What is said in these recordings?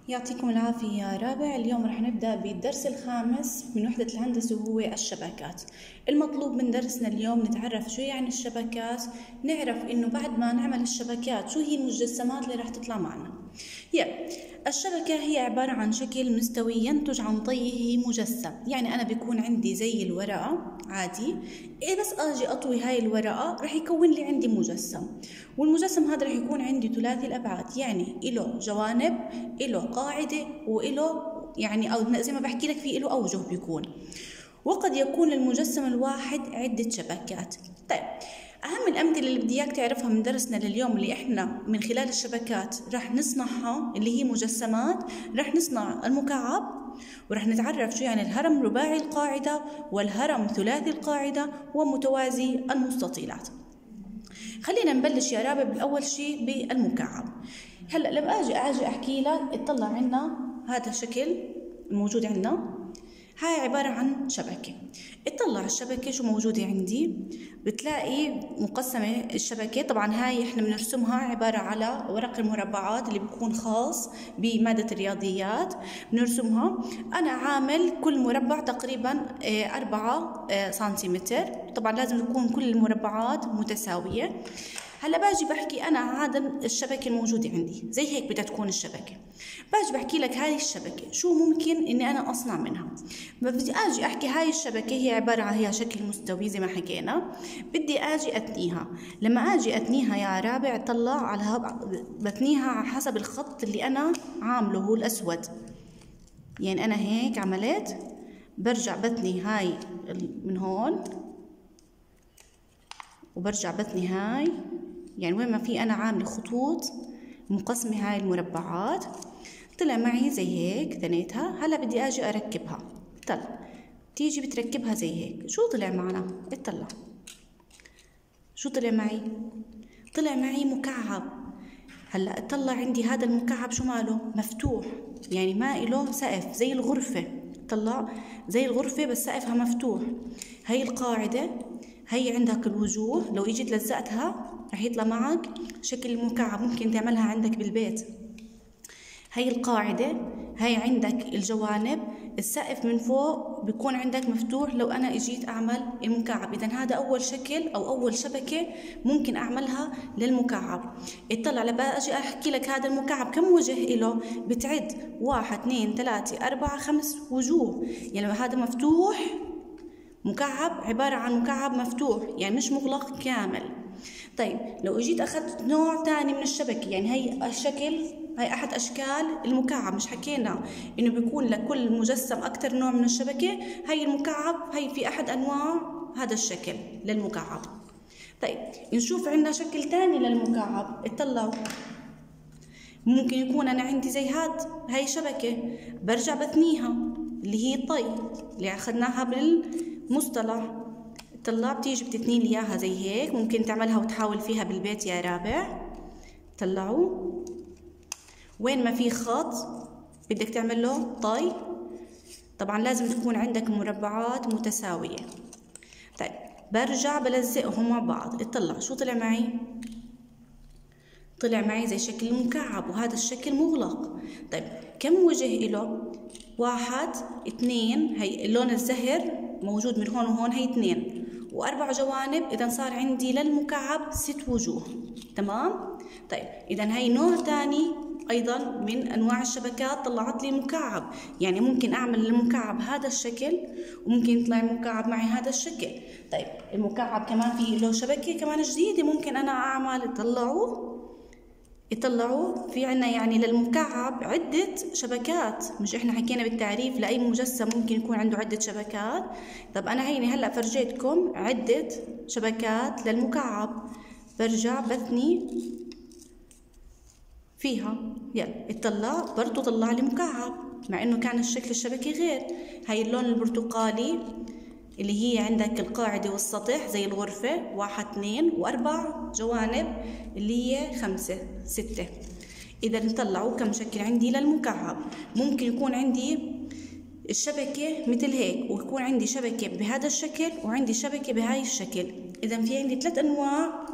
يعطيكم العافية يا رابع. اليوم رح نبدأ بالدرس الخامس من وحدة الهندسة وهو الشبكات. المطلوب من درسنا اليوم نتعرف شو يعني الشبكات، نعرف إنه بعد ما نعمل الشبكات شو هي المجسمات اللي رح تطلع معنا. الشبكة هي عبارة عن شكل مستوي ينتج عن طيه مجسم، يعني أنا بيكون عندي زي الورقة عادي، بس أجي أطوي هاي الورقة رح يكون لي عندي مجسم، والمجسم هذا رح يكون عندي ثلاثي الأبعاد، يعني إله جوانب، إله قاعدة، وإله يعني أو زي ما بحكي لك في إله أوجه بيكون. وقد يكون المجسم الواحد عدة شبكات. طيب، أهم الأمثلة اللي بدي إياك تعرفها من درسنا لليوم اللي إحنا من خلال الشبكات رح نصنعها اللي هي مجسمات، رح نصنع المكعب، ورح نتعرف شو يعني الهرم رباعي القاعدة والهرم ثلاثي القاعدة ومتوازي المستطيلات. خلينا نبلش يا رابع بالأول شيء بالمكعب. هلأ لما أجي أحكي لك اطلع عنا هذا الشكل الموجود عنا، هاي عبارة عن شبكة. اطلع الشبكة شو موجودة عندي، بتلاقي مقسمة الشبكة. طبعا هاي احنا بنرسمها عبارة على ورق المربعات اللي بيكون خاص بمادة الرياضيات، بنرسمها. أنا عامل كل مربع تقريبا 4 سنتيمتر. طبعا لازم تكون كل المربعات متساوية. هلا باجي بحكي أنا هذا الشبكة الموجودة عندي زي هيك بدها تكون الشبكة. باجي بحكي لك هاي الشبكة شو ممكن إني أنا أصنع منها. بدي أجي أحكي هاي الشبكة هي عبارة عن هي شكل مستوي زي ما حكينا، بدي أجي أتنيها. لما أجي أتنيها يا رابع طلع على بتنيها على حسب الخط اللي أنا عامله هو الأسود. يعني أنا هيك عملت، برجع بتني هاي من هون وبرجع بتني هاي، يعني وين ما في أنا عاملة خطوط مقسمة هاي المربعات. طلع معي زي هيك ثنيتها. هلا بدي أجي أركبها. طلع تيجي بتركبها زي هيك. شو طلع معنا؟ اطلع شو طلع معي؟ طلع معي مكعب. هلا اطلع عندي هذا المكعب شو ماله؟ مفتوح، يعني ما إله سقف زي الغرفة. طلع زي الغرفة بس سقفها مفتوح. هي القاعدة، هي عندك الوجوه، لو اجيت لزقتها رح يطلع معك شكل المكعب، ممكن تعملها عندك بالبيت. هي القاعدة، هي عندك الجوانب، السقف من فوق بيكون عندك مفتوح لو أنا اجيت أعمل المكعب. إذا هذا أول شكل أو أول شبكة ممكن أعملها للمكعب. اطلع لبقى أجي أحكي لك هذا المكعب كم وجه إله، بتعد 1 2 3 4 5 وجوه. يعني هذا مفتوح، مكعب عبارة عن مكعب مفتوح يعني مش مغلق كامل. طيب لو اجيت اخذت نوع ثاني من الشبكة، يعني هي الشكل هي احد اشكال المكعب، مش حكينا انه بيكون لكل مجسم اكثر نوع من الشبكة. هي المكعب هي في احد انواع هذا الشكل للمكعب. طيب نشوف عندنا شكل ثاني للمكعب. اطلعوا، ممكن يكون انا عندي زي هاي شبكة، برجع بثنيها اللي هي الطي اللي اخذناها بالمصطلح. طلع بتيجي بتثني لي اياها زي هيك، ممكن تعملها وتحاول فيها بالبيت يا رابع. طلعوا وين ما في خط بدك تعمل له طي. طبعا لازم تكون عندك مربعات متساوية. طيب برجع بلزقهم مع بعض. اطلع شو طلع معي؟ طلع معي زي شكل المكعب، وهذا الشكل مغلق. طيب كم وجه إله؟ 1 2، هي اللون الزهر موجود من هون وهون، هي 2 و4 جوانب. إذا صار عندي للمكعب 6 وجوه. تمام؟ طيب إذا هي نوع ثاني أيضا من أنواع الشبكات طلعت لي مكعب. يعني ممكن أعمل للمكعب هذا الشكل، وممكن يطلع المكعب معي هذا الشكل. طيب المكعب كمان فيه له شبكة كمان جديدة ممكن أنا أعمل. يطلعوا في عنا يعني للمكعب عدة شبكات. مش احنا حكينا بالتعريف لأي مجسم ممكن يكون عنده عدة شبكات؟ طب أنا هيني هلأ فرجيتكم عدة شبكات للمكعب. برجع بثني فيها. يلا اطلع، برضو طلع لي مكعب مع انه كان الشكل الشبكي غير. هاي اللون البرتقالي اللي هي عندك القاعدة والسطح زي الغرفة، 1 2 و4 جوانب اللي هي 5 6. إذا نطلعوا كم شكل عندي للمكعب. ممكن يكون عندي الشبكة مثل هيك، ويكون عندي شبكة بهذا الشكل، وعندي شبكة بهاي الشكل. إذا في عندي 3 أنواع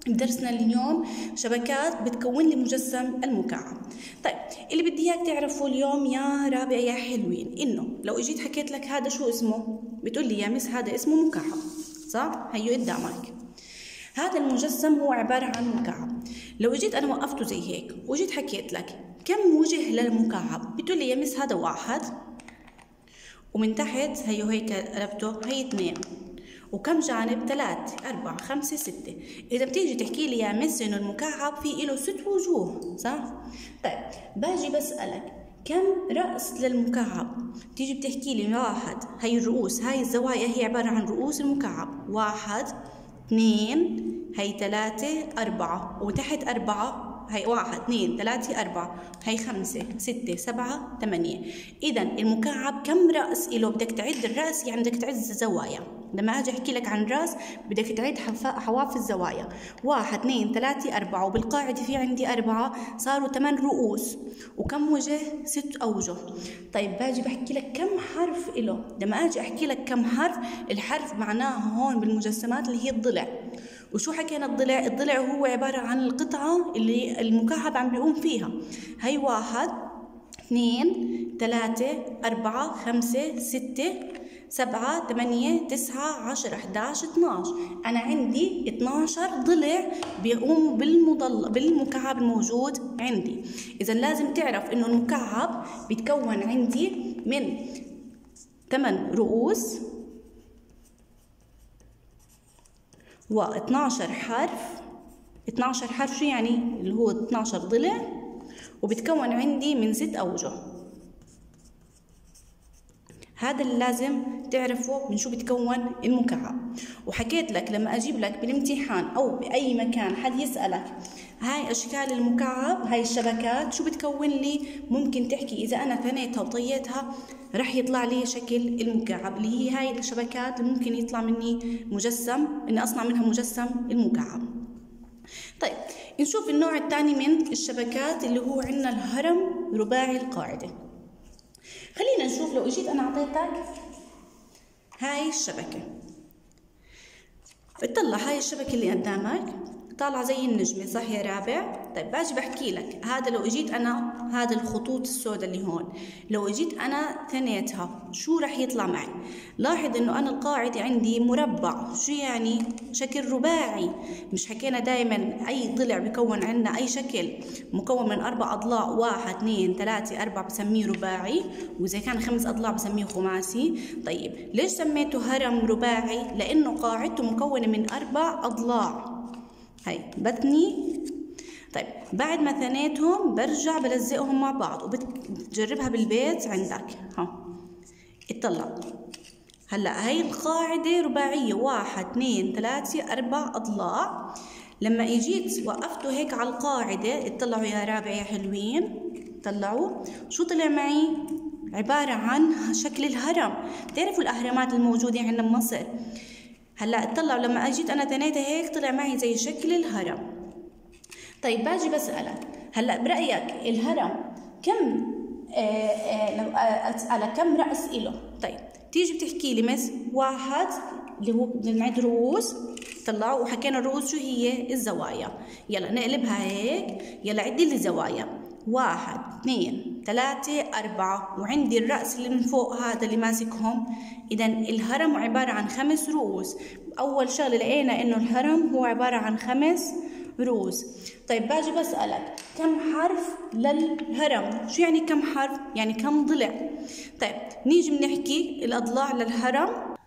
بدرسنا اليوم شبكات بتكون لي مجسم المكعب. طيب اللي بدي اياك تعرفوا اليوم يا رابع يا حلوين، انه لو اجيت حكيت لك هذا شو اسمه، بتقول لي يا مس هذا اسمه مكعب، صح؟ هيو قدامك. هذا المجسم هو عبارة عن مكعب. لو اجيت انا وقفته زي هيك وجيت حكيت لك كم وجه للمكعب، بتقول لي يا مس هذا 1، ومن تحت هيو هيك قلبته هي 2، وكم جانب؟ 3 4 5 6. إذا بتيجي تحكي لي يا مس إنه المكعب فيه له 6 وجوه، صح؟ طيب باجي بسألك كم رأس للمكعب؟ بتيجي بتحكي لي 1، هي الرؤوس، هاي الزوايا هي عبارة عن رؤوس المكعب، 1 2 هي 3 4، وتحت 4 هي 1 2 3 4، هي 5 6 7 8. إذا المكعب كم رأس إله؟ بدك تعد الرأس، يعني بدك تعد الزوايا. لما أجي أحكي لك عن راس بدك تعد حواف الزوايا، 1 2 3 4، وبالقاعدة في عندي 4، صاروا 8 رؤوس، وكم وجه؟ 6 أوجه. طيب باجي بحكي لك كم حرف إله. لما أجي أحكي لك كم حرف، الحرف معناه هون بالمجسمات اللي هي الضلع. وشو حكينا الضلع؟ الضلع هو عبارة عن القطعة اللي المكعب عم بيقوم فيها. هي 1 2 3 4 5 6 7 8 9 10 11 12. أنا عندي 12 ضلع بيقوم بالمكعب الموجود عندي. إذا لازم تعرف إنه المكعب بيتكون عندي من 8 رؤوس و12 حرف. 12 حرف شو يعني؟ اللي هو 12 ضلع، وبتكون عندي من 6 أوجه. هذا اللي لازم تعرفه من شو بتكون المكعب. وحكيت لك لما أجيب لك بالامتحان أو بأي مكان حد يسألك هاي أشكال المكعب، هاي الشبكات شو بتكون لي، ممكن تحكي إذا أنا ثنيتها وطيتها رح يطلع لي شكل المكعب، اللي هي هاي الشبكات اللي ممكن يطلع مني مجسم، إني أصنع منها مجسم المكعب. طيب نشوف النوع الثاني من الشبكات اللي هو عندنا الهرم رباعي القاعدة. خلينا نشوف، لو اجيت انا اعطيتك هاي الشبكة، اطلع هاي الشبكة اللي قدامك طالعة زي النجمة، صح يا رابع؟ طيب باجي بحكي لك هذا، لو اجيت انا هذا الخطوط السوداء اللي هون، لو اجيت انا ثنيتها شو رح يطلع معي؟ لاحظ انه انا القاعدة عندي مربع، شو يعني؟ شكل رباعي. مش حكينا دائما اي ضلع بكون عندنا اي شكل مكون من 4 اضلاع، 1 2 3 4 بسميه رباعي، واذا كان 5 اضلاع بسميه خماسي. طيب ليش سميته هرم رباعي؟ لانه قاعدته مكونة من 4 اضلاع. هاي بثني. طيب بعد ما ثنيتهم برجع بلزقهم مع بعض، وبتجربها بالبيت عندك. اطلع هلا هاي القاعدة رباعية، 1 2 3 4 اضلاع. لما اجيت وقفته هيك على القاعدة، اطلعوا يا رابع يا حلوين، طلعوا شو طلع معي؟ عبارة عن شكل الهرم. بتعرفوا الاهرامات الموجودة عندنا بمصر؟ هلا اطلعوا لما اجيت انا ثنيتها هيك طلع معي زي شكل الهرم. طيب باجي بسألك هلا برأيك الهرم كم لو اسألك كم رأس إله؟ طيب تيجي بتحكي لي مس 1 اللي هو بنعد رؤوس، طلعوا وحكينا الرؤوس شو هي؟ الزوايا. يلا نقلبها هيك، يلا عدي لي زوايا، 1 2 3 4، وعندي الرأس اللي من فوق هذا اللي ماسكهم. إذا الهرم عبارة عن 5 رؤوس. أول شغلة لقينا إنه الهرم هو عبارة عن 5 رؤوس. طيب باجي بسألك كم حرف للهرم؟ شو يعني كم حرف؟ يعني كم ضلع. طيب نيجي بنحكي الأضلاع للهرم.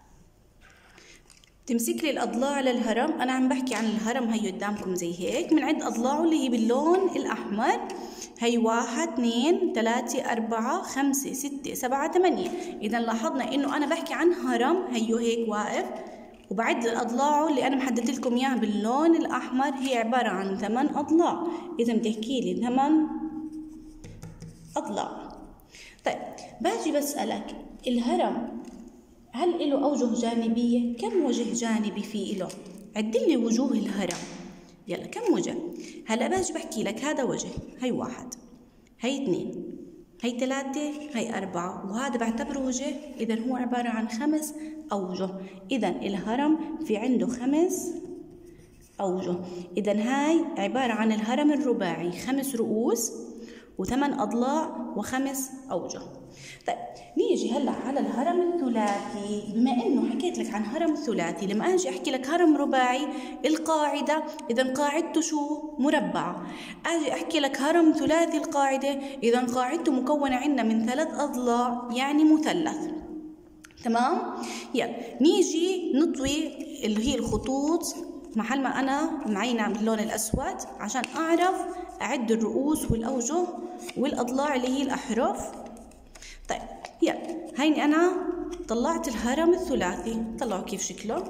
تمسك لي الأضلاع للهرم، أنا عم بحكي عن الهرم هي قدامكم زي هيك، بنعد أضلاعه اللي هي باللون الأحمر. هي 1 2 3 4 5 6 7 8. إذا لاحظنا إنه أنا بحكي عن هرم هيو هيك واقف، وبعد أضلاعه اللي أنا محددت لكم إياها باللون الأحمر هي عبارة عن 8 أضلاع. إذا بتحكي لي 8 أضلاع. طيب باجي بسألك الهرم هل له أوجه جانبية؟ كم وجه جانبي في له؟ عد لي وجوه الهرم. يلا كم وجه؟ هلا باجي بحكي لك هذا وجه، هي 1 هي 2 هي 3 هي 4، وهذا بعتبره وجه. إذا هو عبارة عن 5 أوجه. إذا الهرم في عنده 5 أوجه. إذا هاي عبارة عن الهرم الرباعي، 5 رؤوس و8 أضلاع و5 أوجه. طيب نيجي هلا على الهرم الثلاثي. بما إنه حكيت لك عن هرم ثلاثي، لما أجي أحكي لك هرم رباعي القاعدة، إذا قاعدته شو؟ مربعة. أجي أحكي لك هرم ثلاثي القاعدة، إذا قاعدته مكونة عندنا من 3 أضلاع، يعني مثلث. تمام؟ يلا نيجي نطوي اللي هي الخطوط محل ما أنا معينة باللون الأسود عشان أعرف أعد الرؤوس والأوجه والأضلاع اللي هي الأحرف. طيب يلا هيني أنا طلعت الهرم الثلاثي. طلعوا كيف شكله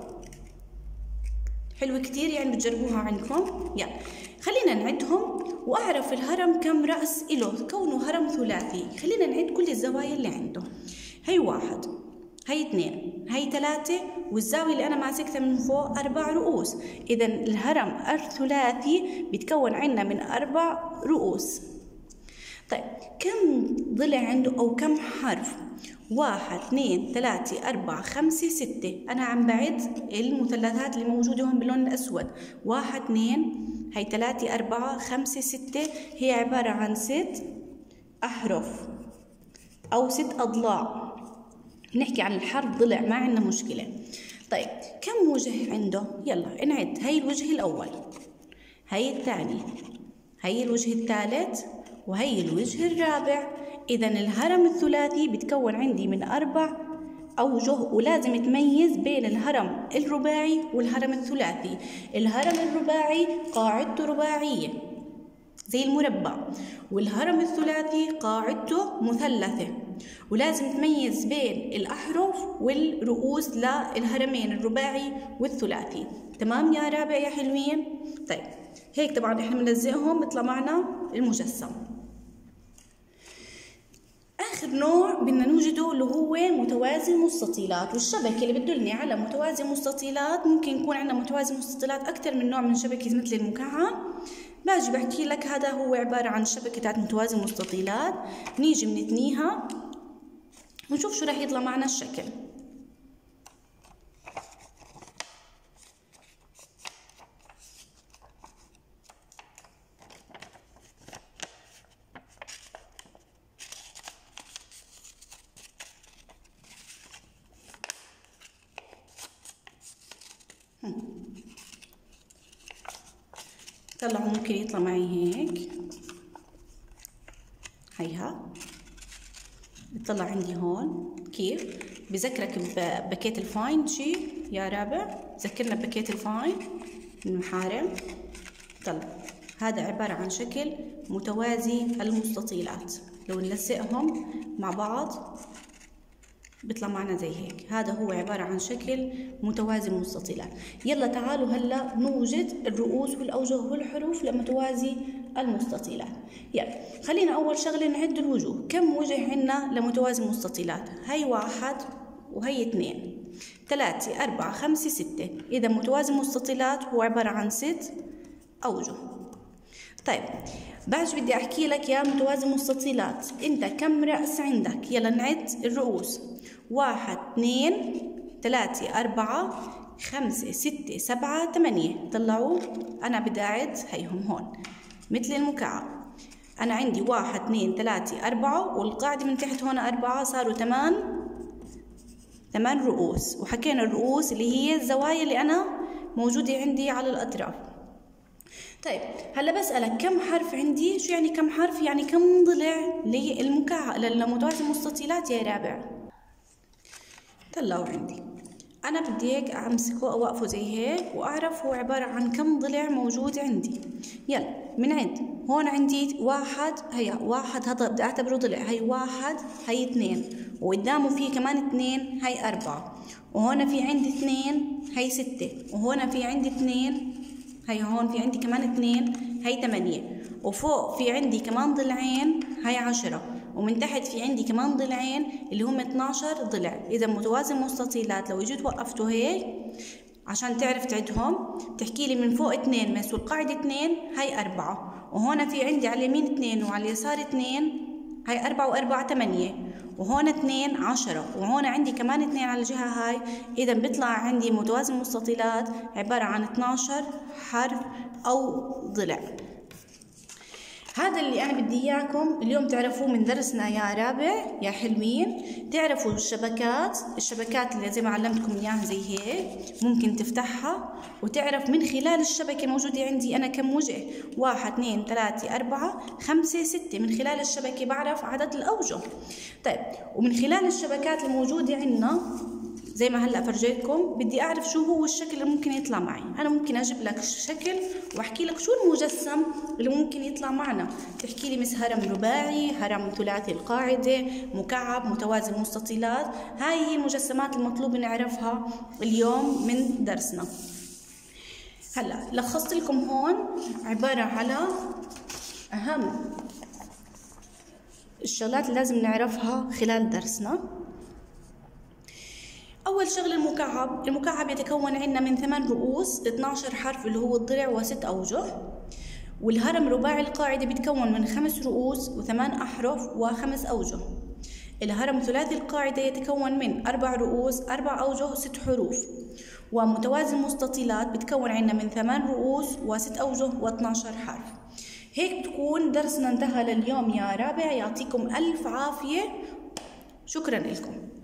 حلو كتير، يعني بتجربوها عندكم. يلا خلينا نعدهم وأعرف الهرم كم رأس إله، كونه هرم ثلاثي. خلينا نعد كل الزوايا اللي عنده. هي 1، هي 2، هي 3، والزاوية اللي أنا ماسكتها من فوق 4 رؤوس. إذا الهرم الثلاثي بيتكون عندنا من 4 رؤوس. طيب كم ضلع عنده أو كم حرف؟ 1 2 3 4 5 6. أنا عم بعد المثلثات اللي موجودة هون باللون الأسود. 1 2 هي 3 4 5 6. هي عبارة عن 6 أحرف أو 6 أضلاع. نحكي عن الحرف ضلع، ما عندنا مشكلة. طيب كم وجه عنده؟ يلا نعد. هي الوجه الأول، هي الثاني، هي الوجه الثالث، وهي الوجه الرابع. إذا الهرم الثلاثي بتكون عندي من 4 أوجه، ولازم تميز بين الهرم الرباعي والهرم الثلاثي. الهرم الرباعي قاعدته رباعية زي المربع، والهرم الثلاثي قاعدته مثلثة، ولازم تميز بين الأحرف والرؤوس للهرمين الرباعي والثلاثي. تمام يا رابع يا حلوين؟ طيب هيك طبعا احنا بنلزقهم بيطلع معنا المجسم. آخر نوع بدنا نوجده اللي هو متوازي المستطيلات، والشبكة اللي بتدلني على متوازي المستطيلات ممكن يكون عندنا متوازي مستطيلات أكثر من نوع من شبكة مثل المكعب. باجي بحكي لك هذا هو عبارة عن شبكة تاعت متوازي المستطيلات. نيجي بنتنيها ونشوف شو راح يطلع معنا الشكل. طلعوا ممكن يطلع معي هيك. هيها بيطلع عندي هون. كيف بذكرك بباكيت الفاين شي يا رابع؟ ذكرنا بباكيت الفاين المحارم. طلع هذا عبارة عن شكل متوازي المستطيلات. لو نلزقهم مع بعض بيطلع معنا زي هيك. هذا هو عبارة عن شكل متوازي المستطيلات. يلا تعالوا هلا نوجد الرؤوس والأوجه والحروف لمتوازي المستطيلات. يلا خلينا أول شغلة نعد الوجوه. كم وجه عندنا لمتوازي المستطيلات؟ هي 1 وهي 2 3 4 5 6. إذا متوازي المستطيلات هو عبارة عن 6 أوجه. طيب باجي بدي أحكي لك يا متوازي المستطيلات، أنت كم رأس عندك؟ يلا نعد الرؤوس. 1 2 3 4 5 6 7 8. طلعوا أنا بدي أعد هيهم هون مثل المكعب. أنا عندي 1 2 3 4 والقاعدة من تحت هون 4، صاروا 8 رؤوس. وحكينا الرؤوس اللي هي الزوايا اللي أنا موجودة عندي على الأطراف. طيب هلا بسألك كم حرف عندي؟ شو يعني كم حرف؟ يعني كم ضلع للمكعب لمتوازي المستطيلات يا رابع؟ طلعوا عندي. أنا بدي هيك أمسكه أوقفه زي هيك وأعرف هو عبارة عن كم ضلع موجود عندي. يلا بنعد. هون عندي 1، هي 1 هذا بدي أعتبره ضلع. هي 1 هي 2 وقدامه في كمان 2 هي 4 وهون في عندي 2 هي 6 وهون في عندي 2 هي هون في عندي كمان 2 هي 8 وفوق في عندي كمان ضلعين هي 10 ومن تحت في عندي كمان ضلعين اللي هم 12 ضلع. إذا متوازي المستطيلات لو جيت وقفته هيك عشان تعرف تعدهم تحكي لي من فوق 2 مس والقاعدة 2 هي 4 وهون في عندي على اليمين 2 وعلى اليسار 2 هي 4 و4 8 وهون 2 10 وهون عندي كمان 2 على الجهة هاي. إذا بيطلع عندي متوازي المستطيلات عبارة عن 12 حرف أو ضلع. هذا اللي أنا بدي إياكم اليوم تعرفوه من درسنا يا رابع يا حلوين. تعرفوا الشبكات اللي زي ما علمتكم إياها زي هيك ممكن تفتحها وتعرف من خلال الشبكة موجودة عندي أنا كم وجه، 1 2 3 4 5 6. من خلال الشبكة بعرف عدد الأوجه. طيب ومن خلال الشبكات الموجودة عندنا زي ما هلا فرجيتكم بدي اعرف شو هو الشكل اللي ممكن يطلع معي. انا ممكن اجيب لك شكل واحكي لك شو المجسم اللي ممكن يطلع معنا. تحكي لي مس هرم رباعي، هرم ثلاثي القاعده، مكعب، متوازي المستطيلات. هاي هي المجسمات المطلوب نعرفها اليوم من درسنا. هلا لخصت لكم هون عباره على اهم الشغلات اللي لازم نعرفها خلال درسنا. أول شغلة المكعب يتكون عندنا من 8 رؤوس، 12 حرف اللي هو الضلع و6 أوجه. والهرم رباعي القاعدة بيتكون من 5 رؤوس و8 أحرف و5 أوجه. الهرم ثلاثي القاعدة يتكون من 4 رؤوس، 4 أوجه و6 حروف. ومتوازي المستطيلات بيتكون عندنا من 8 رؤوس و6 أوجه و12 حرف. هيك بتكون درسنا انتهى لليوم يا رابع. يعطيكم ألف عافية، شكرا لكم.